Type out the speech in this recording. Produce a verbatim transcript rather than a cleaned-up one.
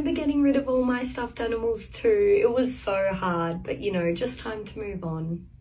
remember getting rid of all my stuffed animals too. It was so hard, but you know, just time to move on.